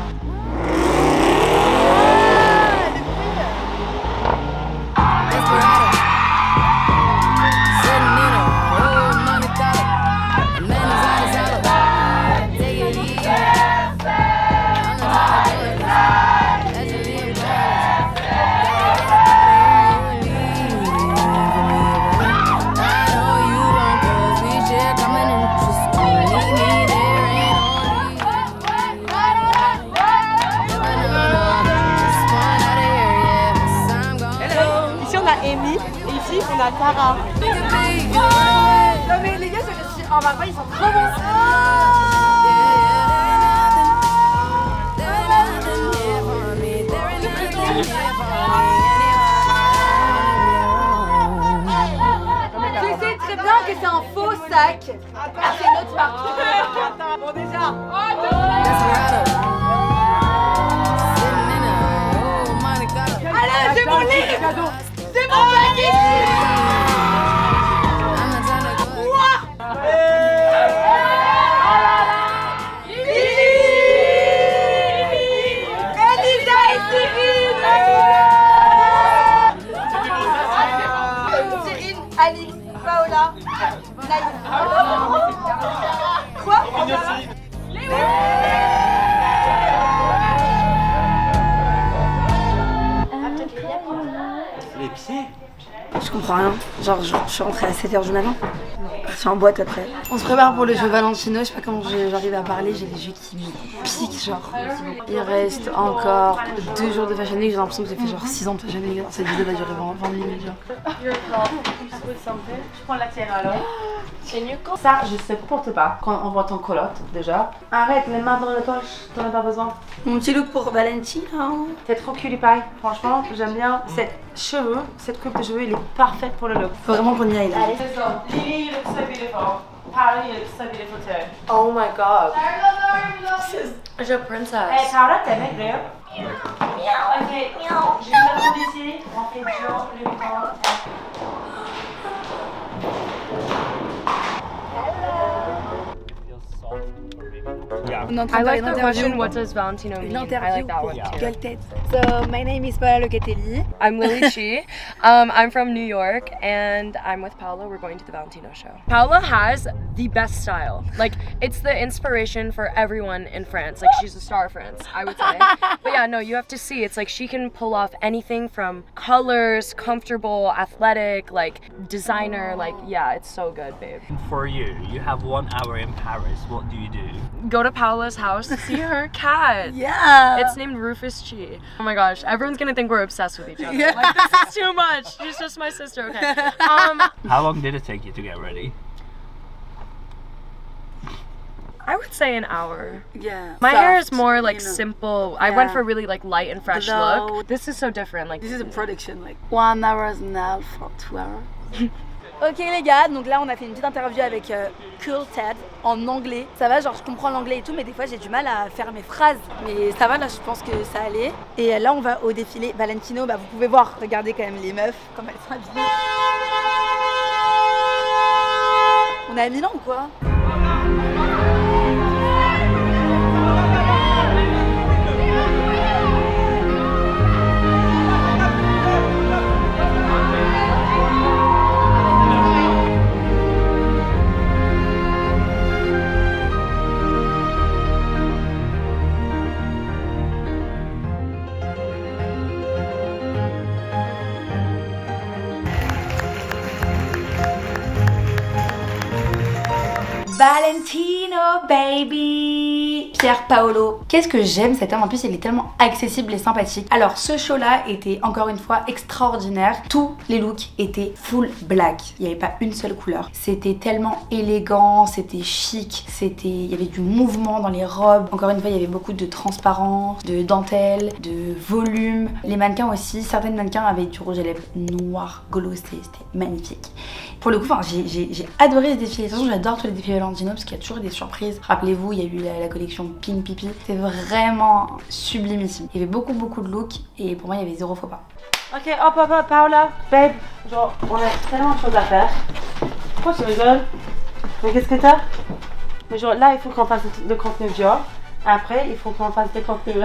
On a Tara. Non mais les gars, je suis en bas, ils sont trop bons. Je sais très bien que c'est un faux sac. C'est notre marque. cadeau. C'est mon paquet. Elisa et Cyrine. Cyrine, Alix, Paola, Naïs. Quoi? Les pieds? Je comprends rien. Genre, je, je suis rentrée à sept heures du matin. Je suis en boîte après. On se prépare pour le jeu Valentino. Je sais pas comment j'arrive à parler. J'ai les yeux qui me piquent, genre. Il reste encore deux jours de Fashion Week. J'ai l'impression que j'ai fait genre six ans de Fashion Week. Cette vidéo va durer vingt minutes, genre. Je prends la tienne alors. C'est mieux quand ça, je supporte pas. Quand on voit ton colotte déjà. Arrête, les mains dans la poche, t'en as pas besoin. Mon petit look pour Valentino. T'es trop cutie pie. Franchement, j'aime bien cette cheveux, cette coupe de cheveux, il est parfaite pour le look. Faut vraiment qu'on y aille là. Allez, c'est ça. Lily, you look so beautiful. Paola, you look so beautiful too. Oh my god. Je suis princess. Hey, Paola, t'es mec, là? Miaou. Ok, miaou. Je vais me mettre ici. On fait Joe, le temps. On est en train I de faire like une the interview. question, what does Valentino Une mean? I interview like that pour one too. Gueule Tête. So, my name is Paola Locatelli. I'm Lily Chi. Um, I'm from New York and I'm with Paola. We're going to the Valentino show. Paola has the best style. Like, it's the inspiration for everyone in France. Like, she's a star of France, I would say. But yeah, no, you have to see. It's like she can pull off anything from colors, comfortable, athletic, like designer. Like, yeah, it's so good, babe. For you, you have one hour in Paris. What do you do? Go to Paola's house to see her cat. Yeah. It's named Rufus Chi. Oh my gosh, everyone's gonna think we're obsessed with each other. Yeah. Like, this is too much. She's just my sister, okay? Um, How long did it take you to get ready? I would say an hour. Yeah. My Soft, hair is more like you know. simple. I went Yeah. for really like light and fresh Glow. look. This is so different. Like This is a production, like one hour and a half for two hours. Ok les gars, donc là on a fait une petite interview avec euh, Cool Ted en anglais. Ça va, genre je comprends l'anglais et tout, mais des fois j'ai du mal à faire mes phrases. Mais ça va, là je pense que ça allait. Et là on va au défilé Valentino. Bah vous pouvez voir, regardez quand même les meufs, comme elles sont habillées. On est à Milan ou quoi? Valentino baby, Pierre Paolo. Qu'est-ce que j'aime cet homme, en plus il est tellement accessible et sympathique. Alors ce show là était encore une fois extraordinaire. Tous les looks étaient full black. Il n'y avait pas une seule couleur. C'était tellement élégant, c'était chic, c'était, il y avait du mouvement dans les robes. Encore une fois il y avait beaucoup de transparence, de dentelle, de volume. Les mannequins aussi, certaines mannequins avaient du rouge à lèvres noir glossé, c'était magnifique. Pour le coup, enfin, j'ai adoré ce défilé. De toute façon, j'adore tous les défilés Valentino parce qu'il y a toujours des surprises. Rappelez-vous, il y a eu la, la collection Pink Pipi. C'était vraiment sublimissime. Il y avait beaucoup, beaucoup de looks et pour moi, il y avait zéro faux pas. Ok, hop, hop, hop, Paola, babe. Genre, on a tellement de choses à faire. Pourquoi tu rigoles? Mais qu'est-ce que t'as? Mais genre, là, il faut qu'on fasse le contenu Dior. Après, il faut qu'on fasse des contenus.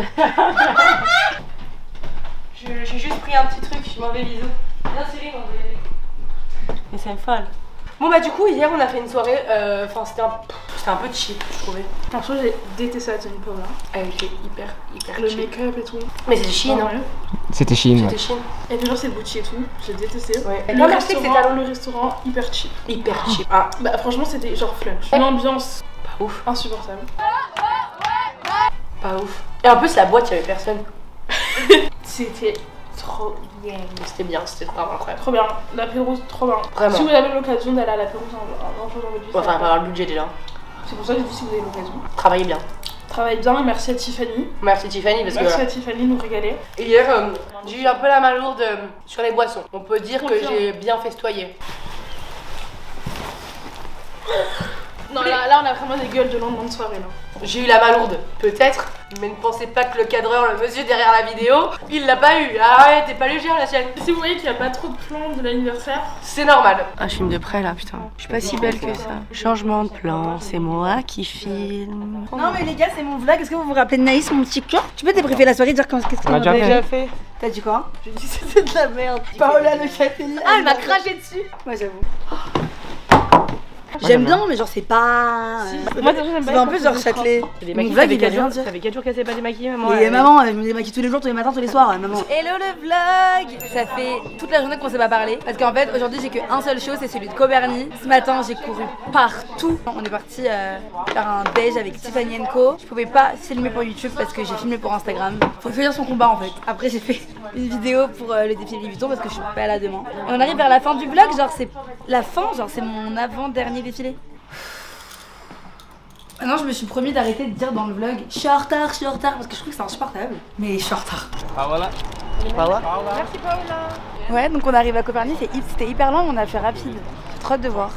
J'ai juste pris un petit truc, je suis mauvais bisous. Bien Céline, on va y aller. Mais c'est folle. Bon bah du coup hier on a fait une soirée, enfin euh, c'était un, un peu cheap je trouvais. Franchement j'ai détesté la tenue Paola. Elle était hyper hyper Le cheap. make-up et tout. Mais c'était Shein hein. C'était Shein. C'était Shein. Et toujours c'est Gucci et tout, j'ai détesté. Ouais. Le, Moi, restaurant, c'était à le restaurant hyper cheap. Hyper cheap. Ah. Bah franchement c'était genre flunch. Une ambiance pas ouf. Insupportable. Pas ouf. Et en plus la boîte il y avait personne. C'était trop bien. C'était bien, c'était vraiment incroyable. Trop bien, l'apéro trop bien. Vraiment. Si vous avez l'occasion d'aller à l'apéro, c'est un peu dans le budget. Enfin, avoir le budget déjà. C'est pour ça que je dis si vous avez l'occasion. Travaillez bien. Travaillez bien et merci à Tiffany. Merci Tiffany parce merci que. Merci à Tiffany de nous régaler. Hier, euh, j'ai eu un peu la main lourde euh, sur les boissons. On peut dire trop que bien. j'ai bien festoyé. Non, là, là on a vraiment des gueules de lendemain de soirée là. J'ai eu la main lourde, peut-être, Mais ne pensez pas que le cadreur, le monsieur derrière la vidéo, il l'a pas eu. Ah ouais, t'es pas légère la sienne. Si vous voyez qu'il n'y a pas trop de plans de l'anniversaire, c'est normal. Ah, je filme de près là, putain. Je suis pas si belle que ça. Changement de plan, c'est moi qui filme. Non mais les gars, c'est mon vlog. Est-ce que vous vous rappelez de Naïs, mon petit cœur? Tu peux débriefer la soirée, dire qu'est-ce qu'on a déjà fait. T'as dit quoi? J'ai dit c'était de la merde. Paola Le Châtelier. Ah, elle m'a craché dessus. Moi j'avoue. J'aime bien, mais genre c'est pas. Si. Euh... Moi j'aime pas. C'est un peu genre Châtelet. Mon vlog il a rien dire. Ça fait quatre jours qu'elle s'est pas démaquillée, maman. Et maman, je me démaquille tous les jours, tous les matins, tous les soirs, maman. Hello le vlog. Ça fait toute la journée qu'on s'est pas parlé. Parce qu'en fait aujourd'hui j'ai qu'un seul show, c'est celui de Coberny. Ce matin j'ai couru partout. On est parti euh, faire un déj avec Tiffany and Co. Je pouvais pas filmer pour YouTube parce que j'ai filmé pour Instagram. Faut choisir son combat en fait. Après j'ai fait une vidéo pour euh, le défilé Louis Vuitton parce que je suis pas là demain. Et on arrive vers la fin du vlog, genre c'est la fin, genre c'est mon avant-dernier défilé. Maintenant je me suis promis d'arrêter de dire dans le vlog je suis en retard, je suis en retard parce que je trouve que c'est insupportable. Mais je suis en retard. Ah voilà. Paola. Merci Paola. Ouais, donc on arrive à Copernic, c'était hyper long, on a fait rapide. J'ai trop hâte de voir.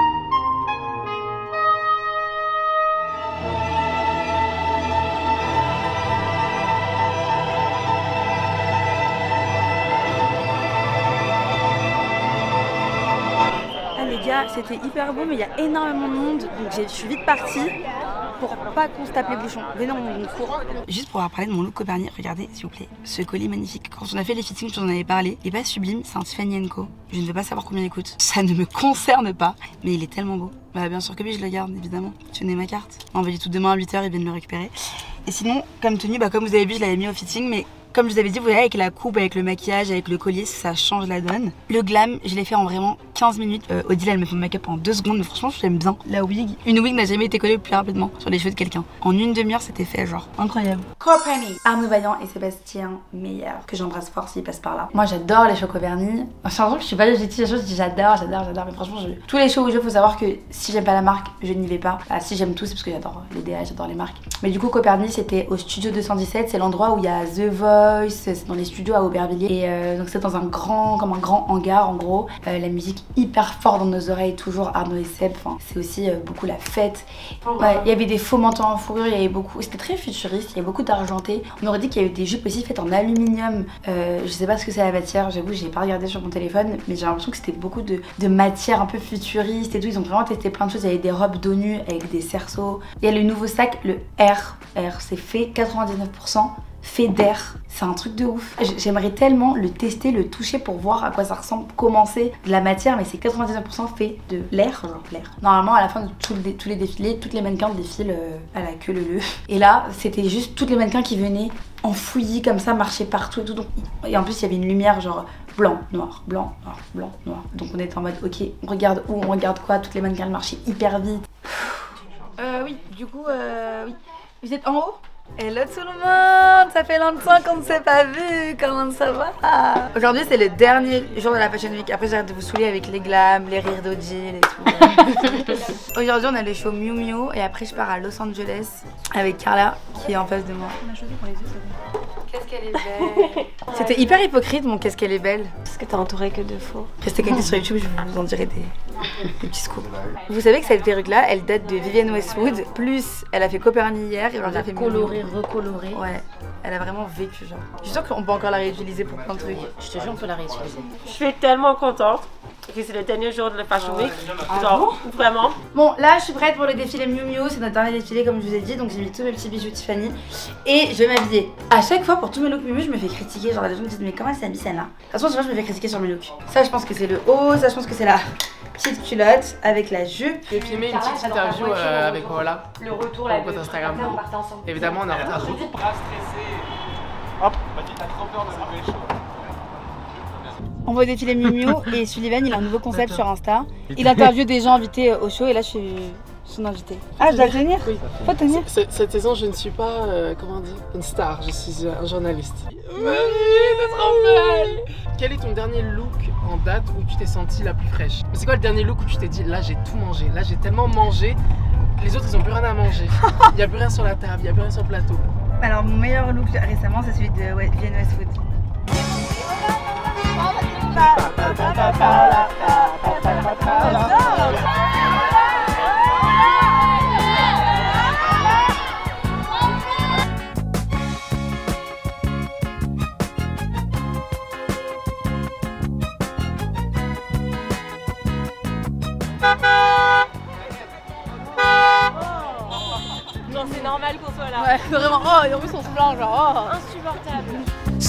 C'était hyper beau mais il y a énormément de monde donc je suis vite partie pour pas qu'on se tape les bouchons. Venez, on, on court. Juste pour avoir parlé de mon look Copernic, regardez s'il vous plaît, ce collier magnifique. Quand on a fait les fittings, je vous en avais parlé, il est pas sublime, c'est un Tiffany and Co. Je ne veux pas savoir combien il coûte, ça ne me concerne pas, mais il est tellement beau. Bah bien sûr que oui, je le garde évidemment. Tenez ma carte. On va dire tout demain à huit heures, ils viennent le récupérer. Et sinon, comme tenue, bah comme vous avez vu, je l'avais mis au fitting, mais comme je vous avais dit, vous voyez, avec la coupe, avec le maquillage, avec le collier, ça change la donne. Le glam, je l'ai fait en vraiment quinze minutes. Euh, Odile, elle me fait mon make-up en deux secondes, mais franchement, je l'aime bien. La wig, une wig n'a jamais été collée plus rapidement sur les cheveux de quelqu'un. En une demi-heure, c'était fait, genre incroyable. Copernic, Arnaud Vaillant et Sébastien Meyer, que j'embrasse fort s'ils passent par là. Moi, j'adore les shows Copernic. J'ai l'impression que je suis pas légitime, les choses, je dis j'adore, j'adore, j'adore, mais franchement, je... tous les shows où je faut savoir que si j'aime pas la marque, je n'y vais pas. Ah, si j'aime tout, c'est parce que j'adore les D A, j'adore les marques. Mais du coup, Copernic, c'était au studio deux cent dix-sept, c'est l'endroit où il y a The Voice, c'est dans les studios à Aubervilliers et euh, donc c'est dans un grand, comme un grand hangar en gros. Euh, la musique hyper forte dans nos oreilles, toujours Arnaud et Seb, enfin, c'est aussi euh, beaucoup la fête. Ouais, il y avait des faux manteaux en fourrure, il y avait beaucoup, c'était très futuriste, il y avait beaucoup d'argenté. On aurait dit qu'il y avait des jupes aussi faites en aluminium. Euh, je sais pas ce que c'est la matière, j'avoue, j'ai pas regardé sur mon téléphone, mais j'ai l'impression que c'était beaucoup de, de matière un peu futuriste et tout. Ils ont vraiment testé plein de choses. Il y avait des robes dos nues avec des cerceaux. Il y a le nouveau sac, le R. R, c'est fait quatre-vingt-dix-neuf pour cent fait d'air. C'est un truc de ouf. J'aimerais tellement le tester, le toucher pour voir à quoi ça ressemble, comment c'est de la matière, mais c'est quatre-vingt-dix-neuf pour cent fait de l'air, genre l'air. Normalement, à la fin de tout le, tous les défilés, toutes les mannequins défilent euh, à la queue leu leu. Et là, c'était juste toutes les mannequins qui venaient en fouillis comme ça, marcher partout et tout. Donc, et en plus, il y avait une lumière genre blanc, noir, blanc, noir, blanc, noir. Donc on était en mode, ok, on regarde où, on regarde quoi. Toutes les mannequins marchaient hyper vite. Euh, oui, du coup, euh, oui. Vous êtes en haut? Hello tout le monde, ça fait longtemps qu'on ne s'est pas vu, comment ça va? Aujourd'hui c'est le dernier jour de la Fashion Week, après j'arrête de vous saouler avec les glams, les rires d'Odile et tout. Aujourd'hui on a le show Miu Miu et après je pars à Los Angeles avec Carla qui est en face de moi. On a choisi pour les yeux, c'est bon. Qu'est-ce qu'elle est belle. C'était hyper hypocrite mon qu'est-ce qu'elle est belle. Parce que t'es entourée que de faux. Restez connectés sur YouTube, je vous en dirai des, des petits scoops. Vous savez que cette perruque là, elle date de Vivienne Westwood, plus elle a fait Copernic hier et aujourd'hui elle fait coloré, recoloré. Ouais, elle a vraiment vécu genre. Je suis sûre qu'on peut encore la réutiliser pour plein de trucs. Je te jure on peut la réutiliser. Je suis tellement contente que c'est le dernier jour de la Fashion Week. Genre, ah bon vraiment. Bon, là je suis prête pour le défilé Miu Miu, c'est notre dernier défilé comme je vous ai dit, donc j'ai mis tous mes petits bijoux Tiffany et je vais m'habiller. À chaque fois pour tous mes looks Miu Miu, je me fais critiquer, genre les gens me disent mais comment elle s'habille celle-là? De toute façon, je me fais critiquer sur mes looks. Ça je pense que c'est le haut, ça je pense que c'est la petite culotte avec la jupe. J'ai filmé une petite interview euh, avec Paola. Le retour là. Compte Instagram. Évidemment, on est en retard. Pas stressé. Hop, t'as trop peur de lever le show. On va défiler Miu Miu et Sullivan il a un nouveau concept sur Insta. Il interviewe des gens invités au show et là je suis son invité. Ah je dois tenir? Oui. Faut tenir. Cette saison je ne suis pas, euh, comment on dit, une star, je suis un journaliste. Marie, t'es trop belle! Quel est ton dernier look en date où tu t'es sentie la plus fraîche? C'est quoi le dernier look où tu t'es dit là j'ai tout mangé, là j'ai tellement mangé, les autres ils ont plus rien à manger. Il n'y a plus rien sur la table, il n'y a plus rien sur le plateau. Alors mon meilleur look récemment c'est celui de ouais, Vivienne Westwood. Vraiment, oh, et en plus on se plaint, genre, oh. Insupportable.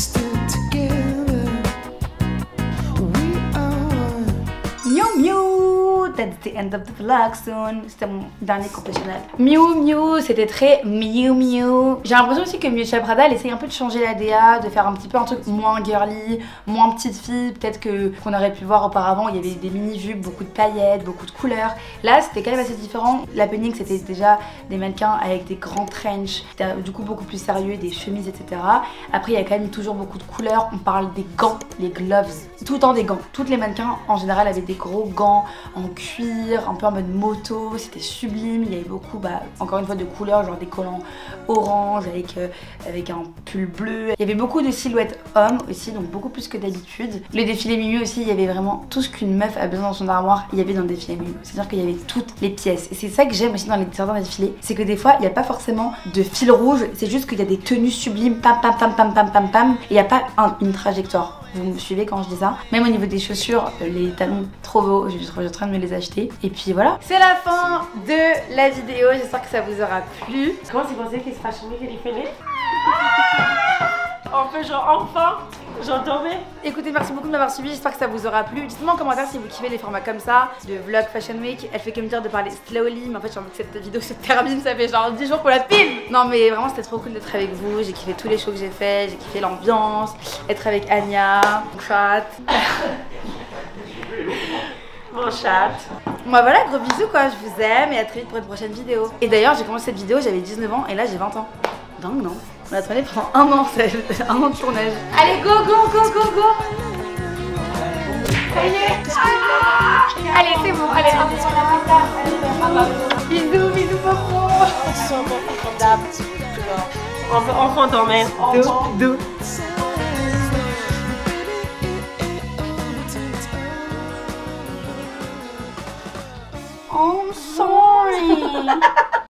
Miu Miu, that's the end of the vlog soon. C'était mon dernier confessionnal. Miu Miu, c'était très Miu Miu. J'ai l'impression aussi que Miuccia Prada, elle essaye un peu de changer la D A, de faire un petit peu un truc moins girly, moins petite fille. Peut-être que qu'on aurait pu voir auparavant, il y avait des mini-jupes, beaucoup de paillettes, beaucoup de couleurs. Là, c'était quand même assez différent. L'happening, c'était déjà des mannequins avec des grands trench, du coup beaucoup plus sérieux, des chemises, et cetera. Après, il y a quand même toujours beaucoup de couleurs. On parle des gants, les gloves, tout le temps des gants. Toutes les mannequins, en général, avaient des gros gants en cuir, un peu en mode moto, c'était sublime. Il y avait beaucoup, bah, encore une fois, de couleurs, genre des collants orange avec, euh, avec un pull bleu. Il y avait beaucoup de silhouettes hommes aussi, donc beaucoup plus que d'habitude. Le défilé Miu Miu aussi, il y avait vraiment tout ce qu'une meuf a besoin dans son armoire, il y avait dans le défilé Miu Miu. C'est-à-dire qu'il y avait toutes les pièces. Et c'est ça que j'aime aussi dans les certains défilés, c'est que des fois, il n'y a pas forcément de fil rouge, c'est juste qu'il y a des tenues sublimes, pam pam pam pam pam pam pam, et il n'y a pas un, une trajectoire. Vous me suivez quand je dis ça. Même au niveau des chaussures, les talons trop beaux, je suis en train de me les acheter. Et puis voilà. C'est la fin de la vidéo, j'espère que ça vous aura plu. Comment c'est pensé qu'il se fasse changer qu'il est fêlé? On peut genre enfin, j'en dormais. Écoutez, merci beaucoup de m'avoir suivi, j'espère que ça vous aura plu. Dites-moi en commentaire si vous kiffez les formats comme ça, de vlog Fashion Week. Elle fait que me dire de parler slowly, mais en fait j'ai envie que cette vidéo se termine, ça fait genre dix jours pour la filme. Non mais vraiment c'était trop cool d'être avec vous, j'ai kiffé tous les shows que j'ai fait, j'ai kiffé l'ambiance, être avec Anya, mon chat. Mon chat. Moi voilà, gros bisous quoi, je vous aime et à très vite pour une prochaine vidéo. Et d'ailleurs j'ai commencé cette vidéo, j'avais dix-neuf ans et là j'ai vingt ans. Dingue non? On a tourné pendant un an, c'est un an de tournage. Allez, go, go, go, go, go! Ça y est! Ah, allez, c'est bon, allez, on est sur la table. Bisous, bisous, maman! On peut enfin dormir. Do, do. I'm sorry.